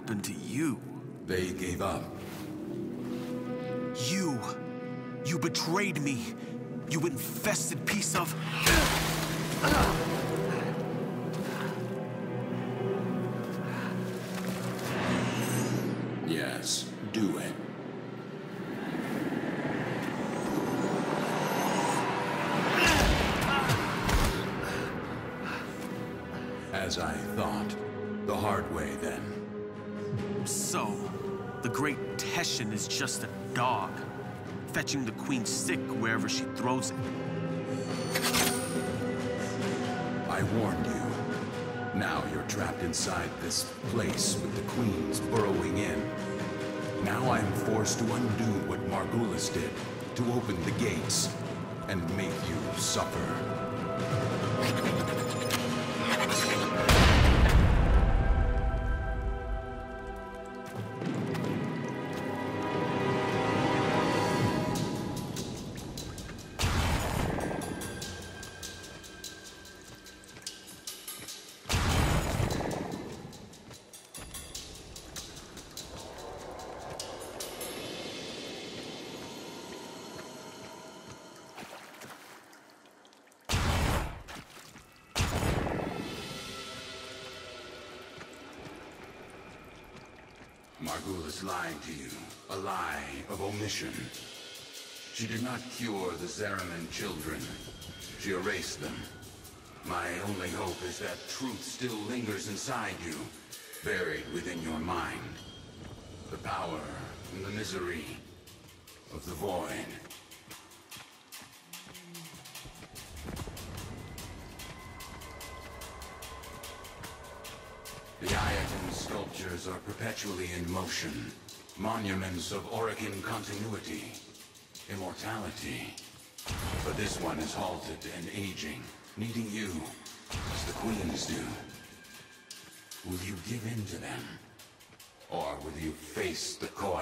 happened to you? They gave up. You betrayed me. You infested piece of... Yes, do it. As I thought. The hard way, then. So, the great Teshin is just a dog, fetching the queen's stick wherever she throws it. I warned you. Now you're trapped inside this place with the queens burrowing in. Now I am forced to undo what Margulis did, to open the gates, and make you suffer. Margulis lied to you, a lie of omission. She did not cure the Zariman children. She erased them. My only hope is that truth still lingers inside you, buried within your mind. The power and the misery of the void. The Ayaton sculptures are perpetually in motion. Monuments of Orokin continuity. Immortality. But this one is halted and aging, needing you, as the queens do. Will you give in to them? Or will you face the coil?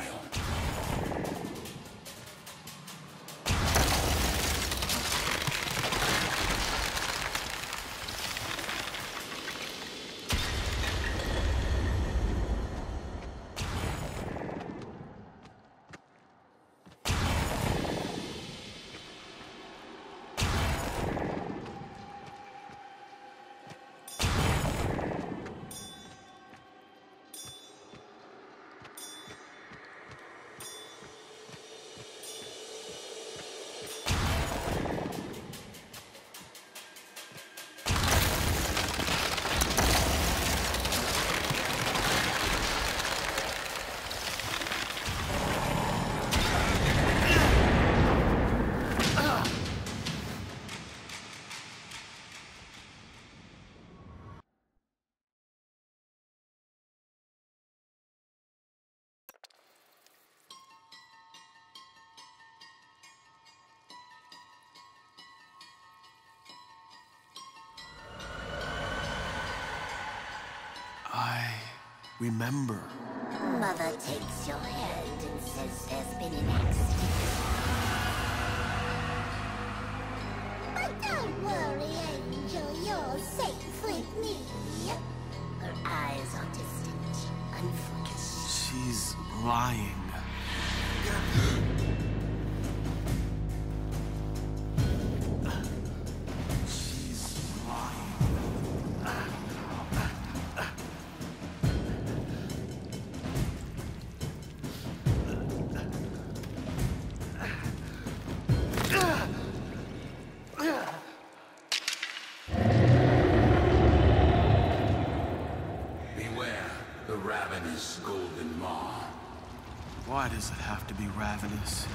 I remember. Mother takes your hand and says there's been an accident. But don't worry, Angel, you're safe with me. Her eyes are distant, unfocused. She's lying. Why does it have to be ravenous?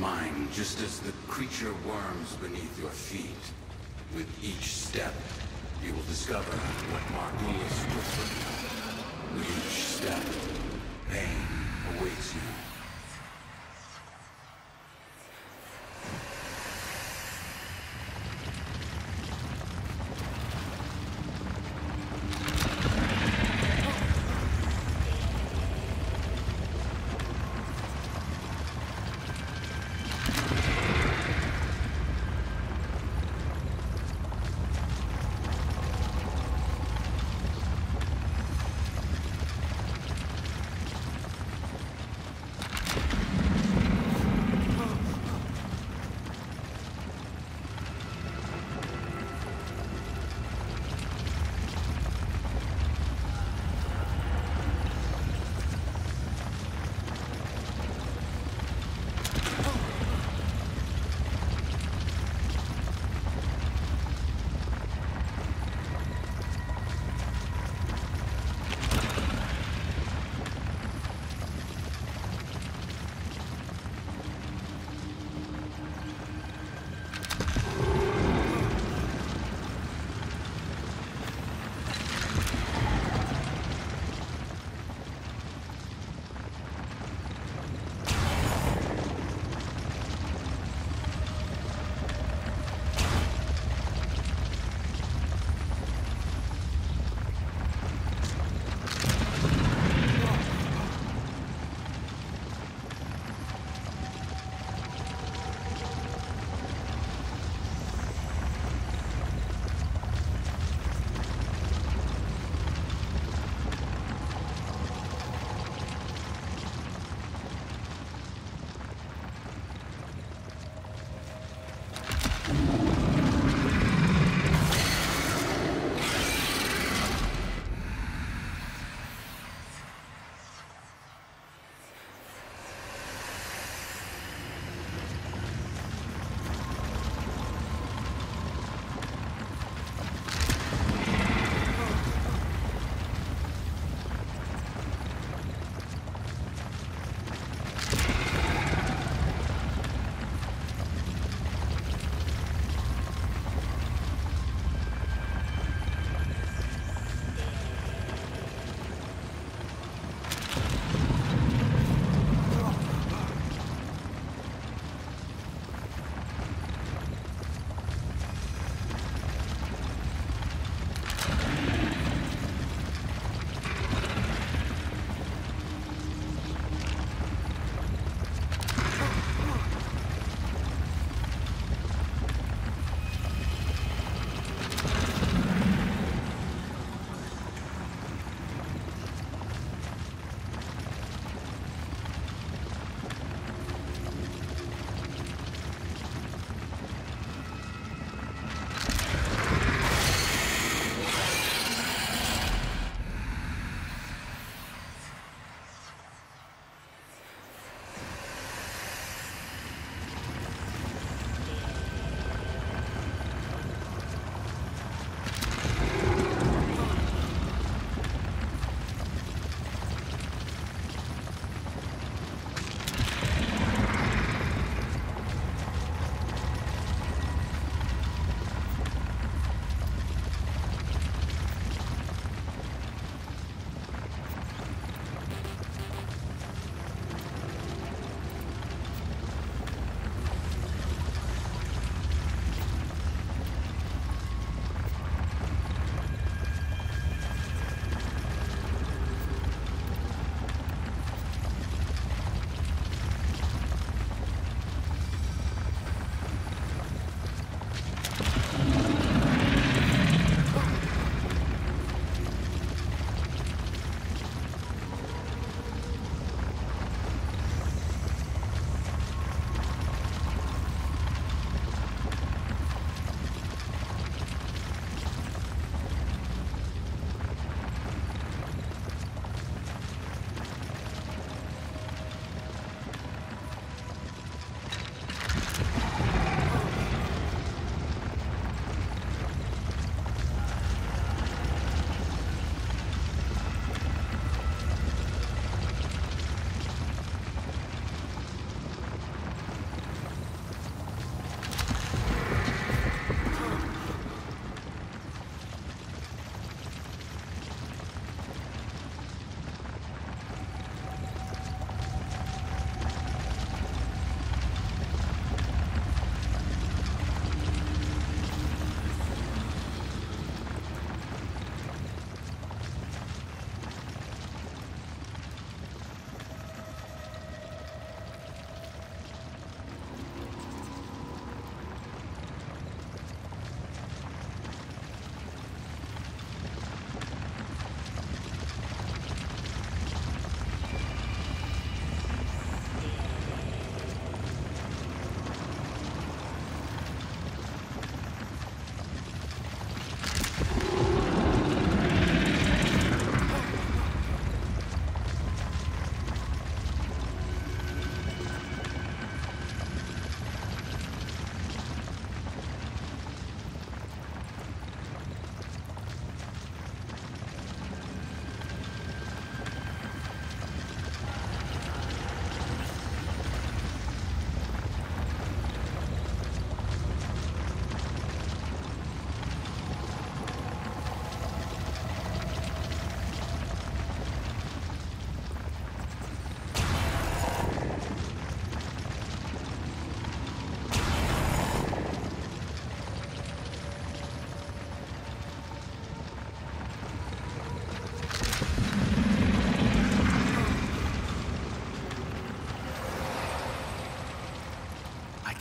mind, just as the creature worms beneath your feet. With each step, you will discover what Margulis whispered. With each step, pain awaits you.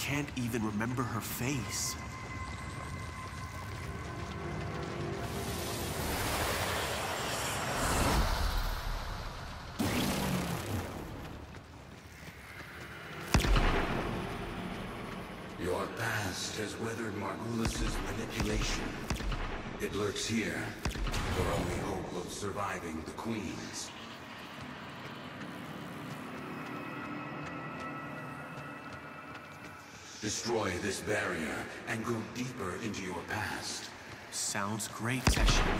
can't even remember her face. Your past has weathered Margulis's manipulation. It lurks here, your only hope of surviving the Queens. Destroy this barrier and go deeper into your past. Sounds great, Teshin.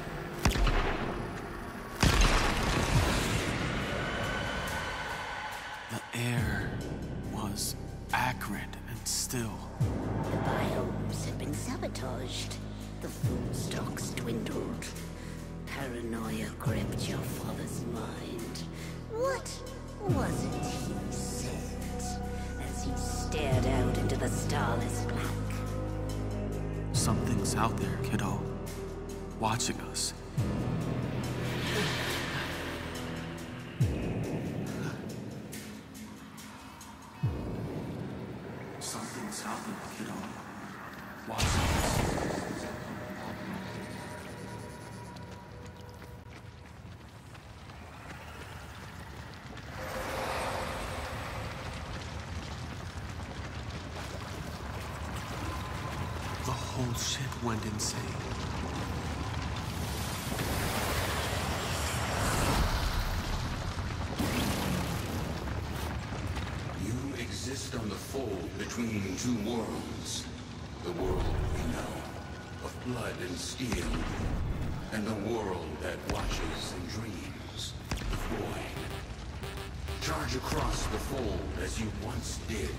The air was acrid and still. The biomes had been sabotaged. The food stocks dwindled. Paranoia gripped your father's mind. What was it he said as he stared out into the starless black? Something's out there, kiddo. Watching us. Something's out there, kiddo. Watching us. The whole ship went insane. You exist on the fold between two worlds. The world we know, of blood and steel, and the world that watches and dreams, the void. Charge across the fold as you once did.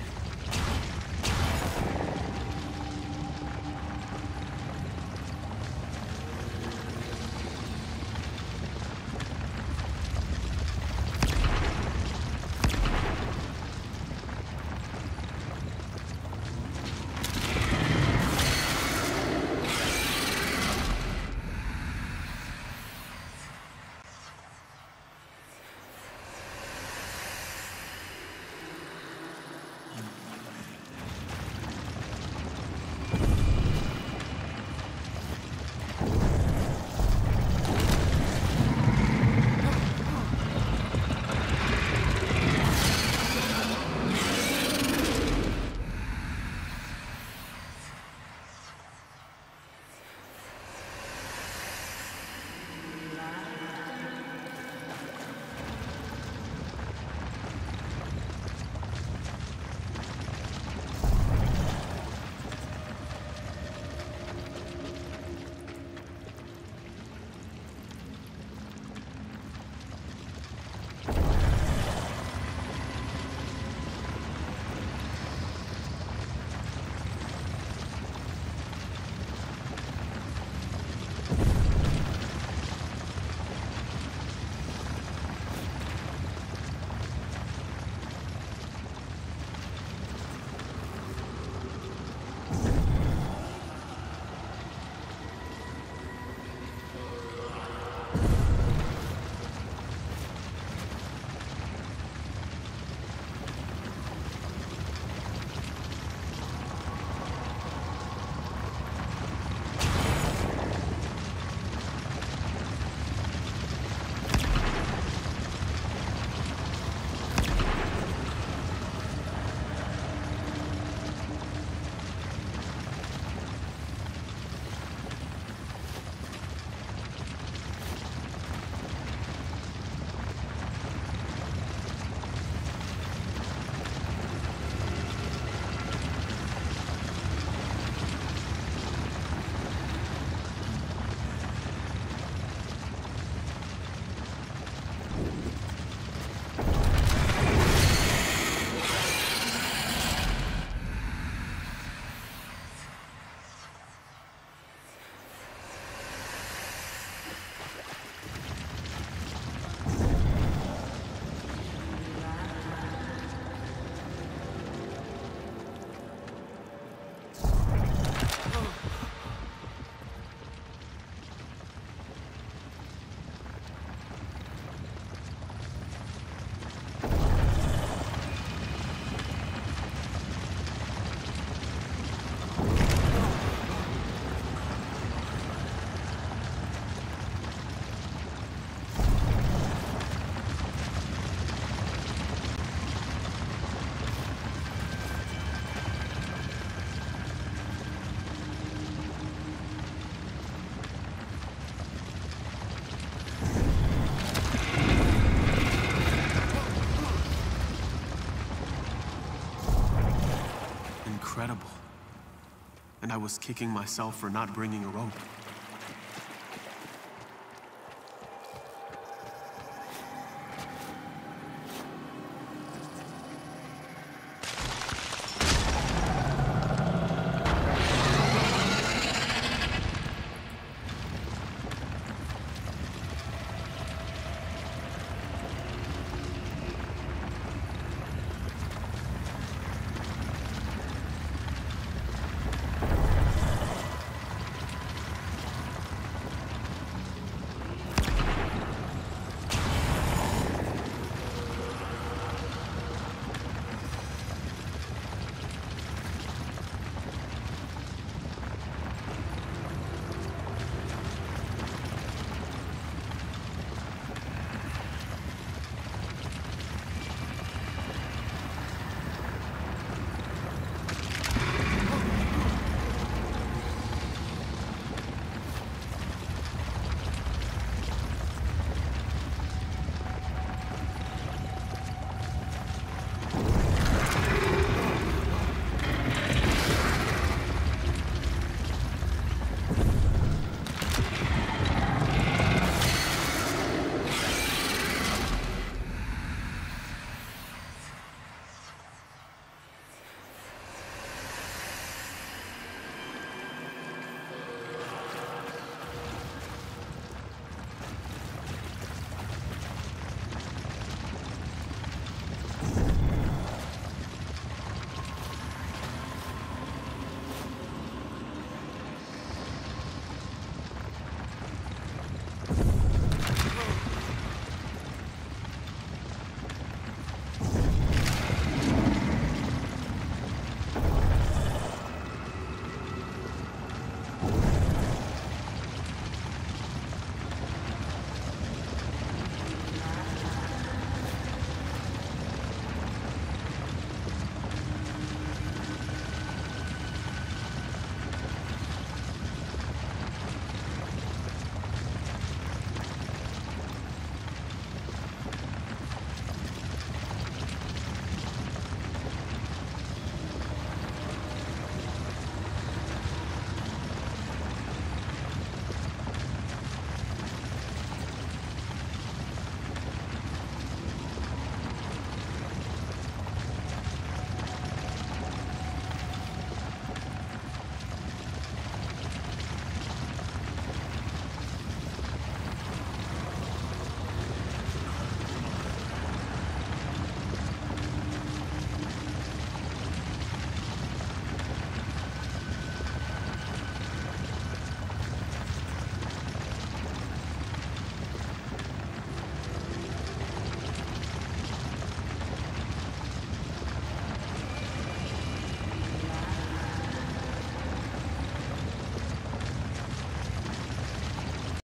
incredible. And I was kicking myself for not bringing a rope.